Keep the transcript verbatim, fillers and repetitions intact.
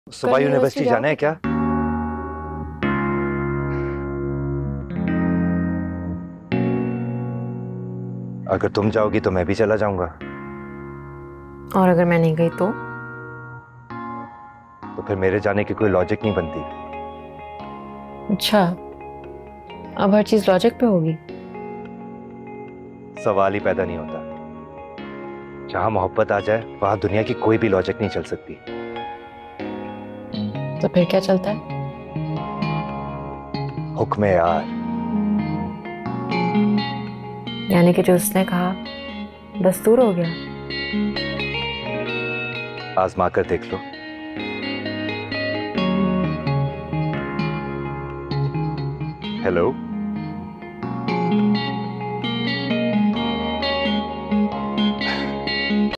सुबह यूनिवर्सिटी जाना है क्या? अगर तुम जाओगी तो मैं भी चला जाऊंगा। और अगर मैं नहीं गई तो? तो फिर मेरे जाने की कोई लॉजिक नहीं बनती। अच्छा, अब हर चीज लॉजिक पे होगी। सवाल ही पैदा नहीं होता। जहां मोहब्बत आ जाए वहां दुनिया की कोई भी लॉजिक नहीं चल सकती। तो फिर क्या चलता है? हुक्म यार। यानी कि जो उसने कहा दस्तूर हो गया। आजमा कर देख लो। हेलो।